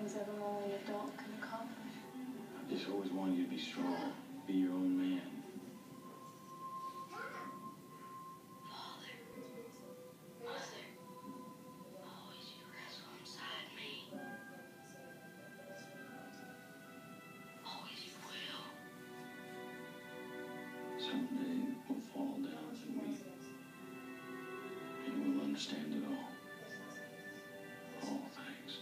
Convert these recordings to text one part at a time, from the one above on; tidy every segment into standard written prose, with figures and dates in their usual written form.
things that only an adult can accomplish. I just always wanted you to be strong, be your own man. Father, Mother, always you rest alongside me. Always you will. Someday we'll fall down and weep, and we'll understand it all. All things.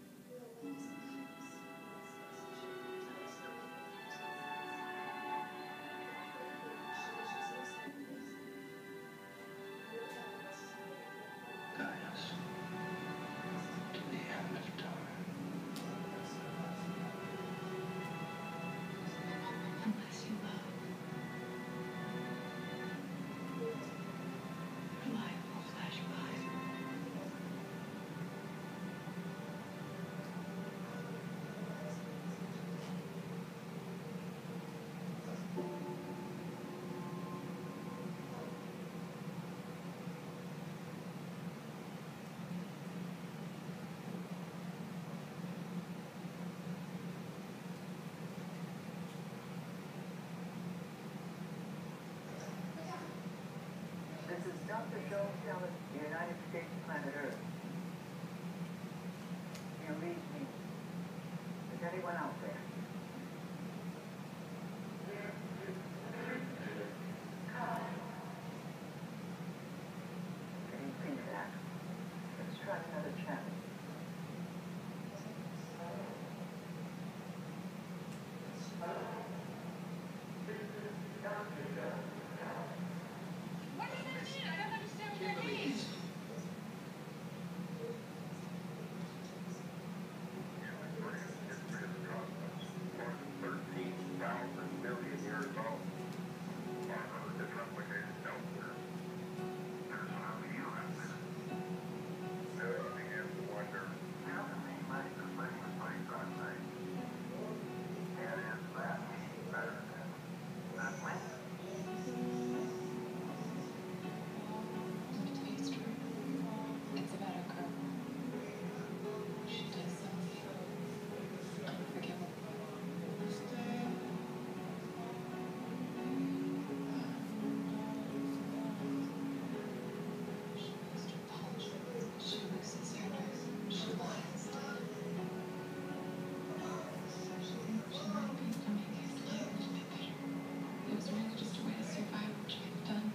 Guide us to the end of time. Unless you love, life will flash by. This is Dr. Joel Tellis, the United States Planet Earth. You read me. Is anyone out there? Can you think that? Let's try another chance. What does that mean? I don't understand what that means. It's true. It's about a girl. She does something unforgivable. She loses her polish. She loses her nerve. She lies. She might be to make his life a bit better. It was really just a way to survive what she had done.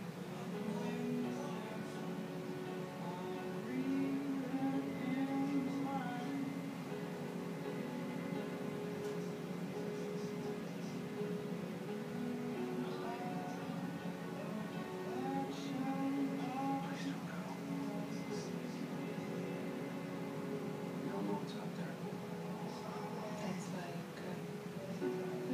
Please don't go. We don't know what's out there. That's why you could.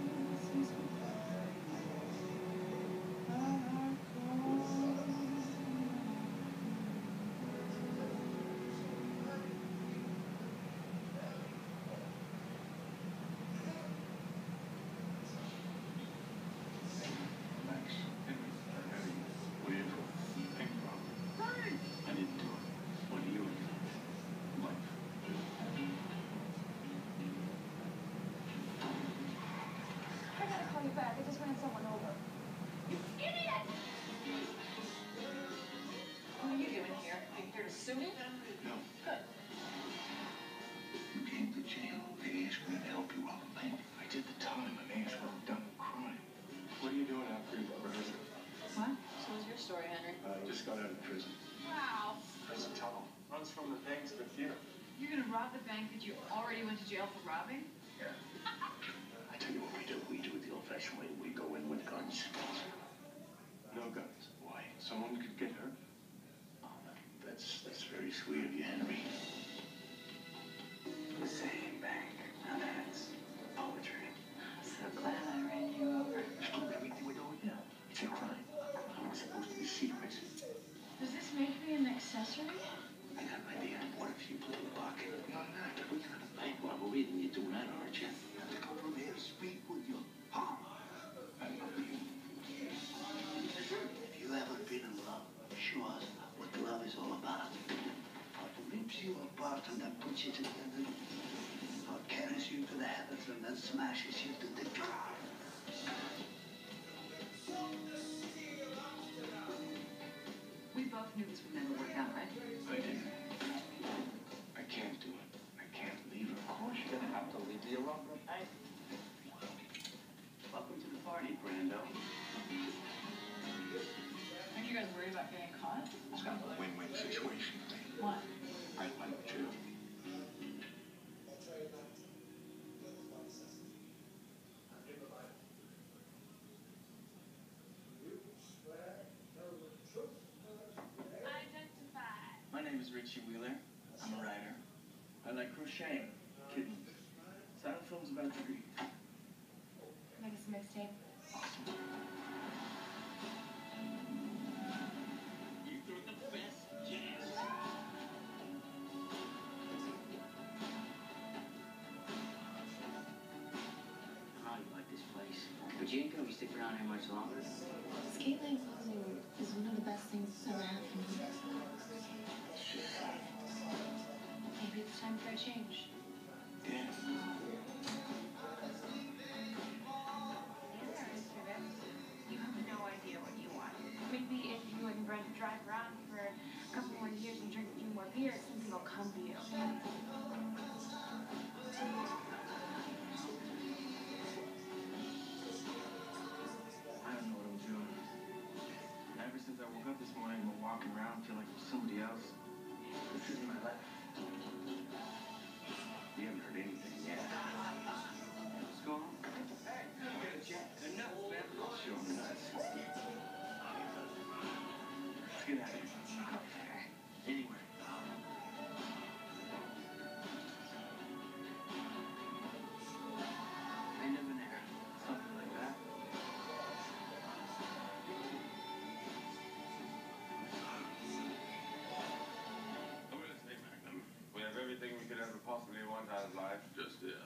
Max, Henry, what are you for? Thank you, Rob. I didn't do it. What are you again? Life. I gotta call you back. I just ran someone over. You idiot! What are you doing here? Are you here to sue me? No. Good. You came to jail. They asked me to help you rob a bank. I did the time. A man's done a crime. What are you doing after you rehearse it? What? So what's your story, Henry? I just got out of prison. Wow. Prison tunnel. Runs from the bank to the theater. You're gonna rob the bank that you already went to jail for robbing? Yeah. I tell you what we do. We do it the old-fashioned way. We go in with guns. No guns. Why? Someone could get hurt. Oh, that's very sweet of you, Henry. The same bank. Now that's poetry. I'm so glad I ran you over. Stop everything we're doing now. It's a crime. It's supposed to be secrets. Does this make me an accessory? I got an idea. What if you play the buck? You're not. We're gonna have a bank robbery and you're doing that, aren't you? Have to come from here to speak with you. Huh? I love you. If you ever been in love, show us what love is all about. What rips you apart and that puts you together. smashes you to the ground. We both knew this would never work out, right? I didn't. I can't do it. I can't leave her. Of course you're gonna have to leave the alone. Hey. Welcome to the party, Brando. Aren't you guys worried about getting caught? It's kind of a win-win situation. What? I like you. Identify. My name is Richie Wheeler. I'm a writer. I like crocheting, kittens. Silent films about to read. Make us a mixtape. You threw the best jazz. How you like this place? But you ain't gonna be sticking around here much longer. Skate lane closing is one of the best things that's ever happened to me. Maybe it's time for a change. Yeah. You have no idea what you want. Maybe if you and Brent drive around for a couple more years and drink a few more beers, something will come to you. I don't know what I'm doing. Ever since I woke up this morning, I've been walking around feeling like I'm somebody else. This isn't my life. You haven't heard anything yet. What's going on? Hey, get a jet. They're nuts, man. Show them nuts. Let's get out of here. Anywhere. I live in there. Something like that. I'm gonna say, Magnum, we have everything we could ever possibly want out of life, just here.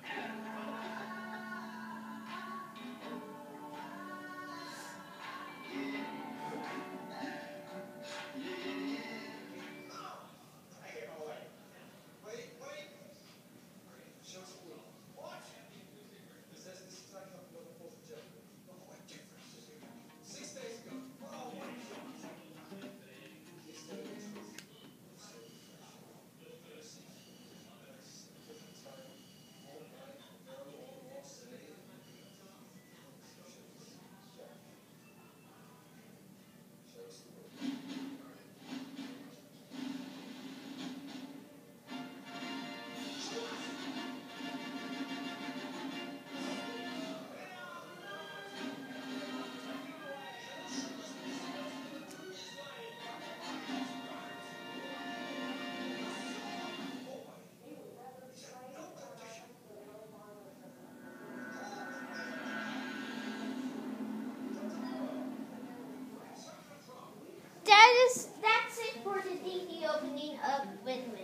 That's it for the DVD opening of Windman.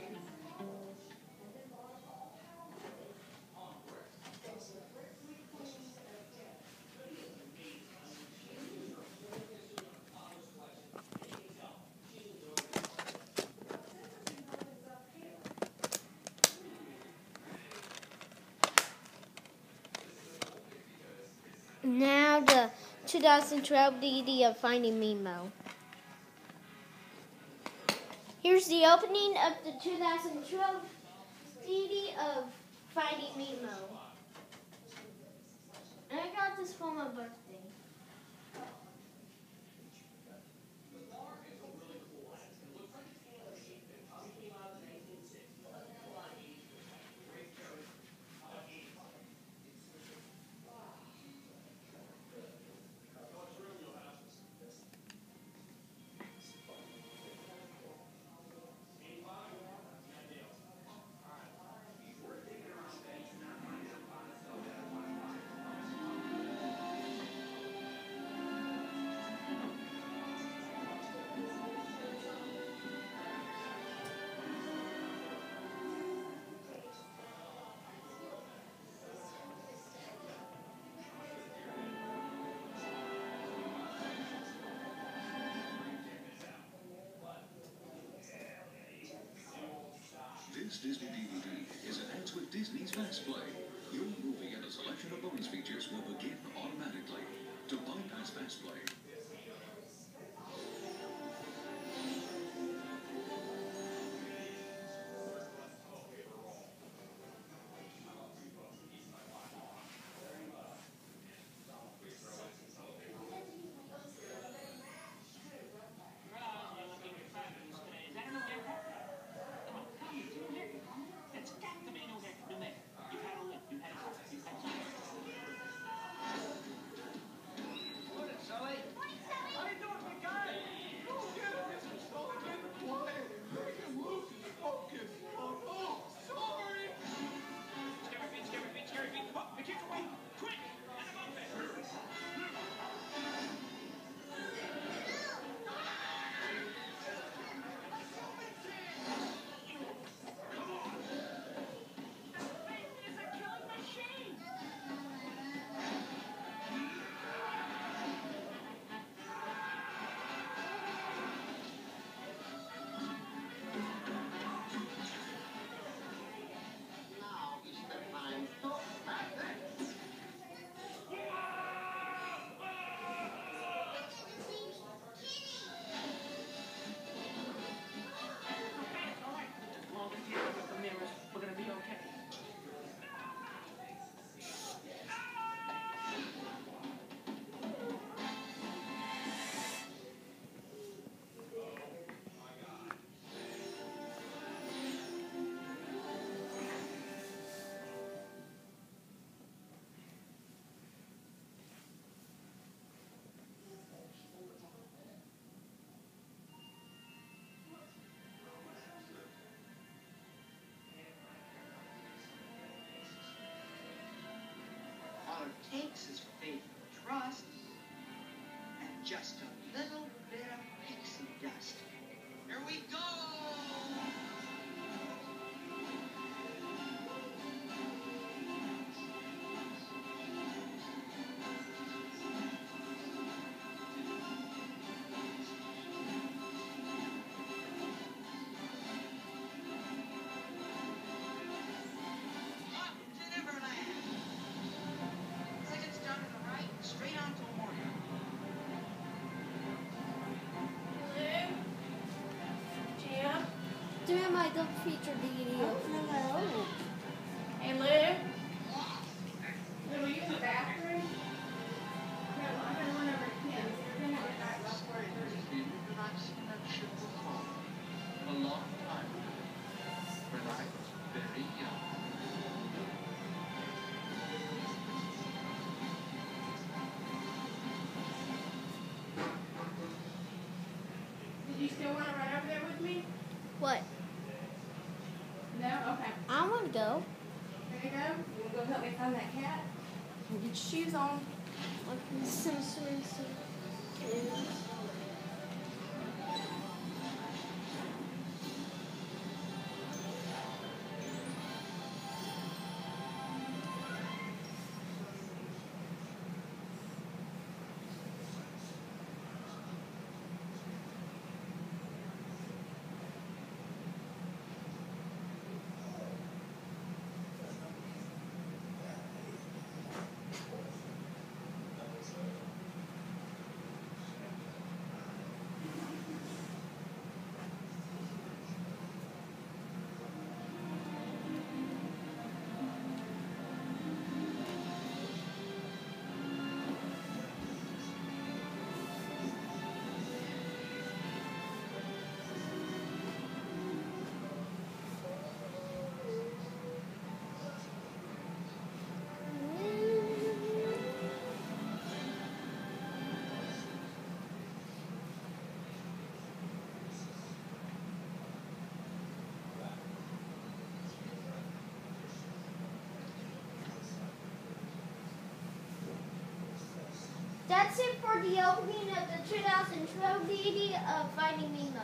Now the 2012 DVD of Finding Nemo. Here's the opening of the 2012 DVD of Finding Nemo. And I got this for my birthday. This Disney DVD is announced with Disney's Let's Play. Your movie and a selection of bonus features will begin automatically. To bypass Fast Play, all it takes is faith and trust, and just a little bit of pixie dust. Here we go! Doing my double feature video. Hello. Hey, Lou? Lou, were you in the bathroom? No, I'm going to run over to Kim. You're going to get back about 4:30. I've seen that ship before. A long time ago. When I was very young. Did you still want to run over there with me? What? No? Okay. I want to go. There you go. You want to go help me find that cat? And get your shoes on. That's it for the opening of the 2012 DVD of Finding Nemo.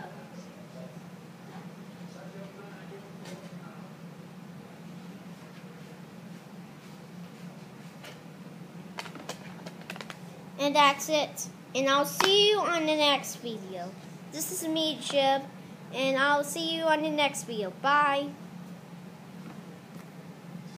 And that's it. And I'll see you on the next video. This is me, Jib, and I'll see you on the next video. Bye.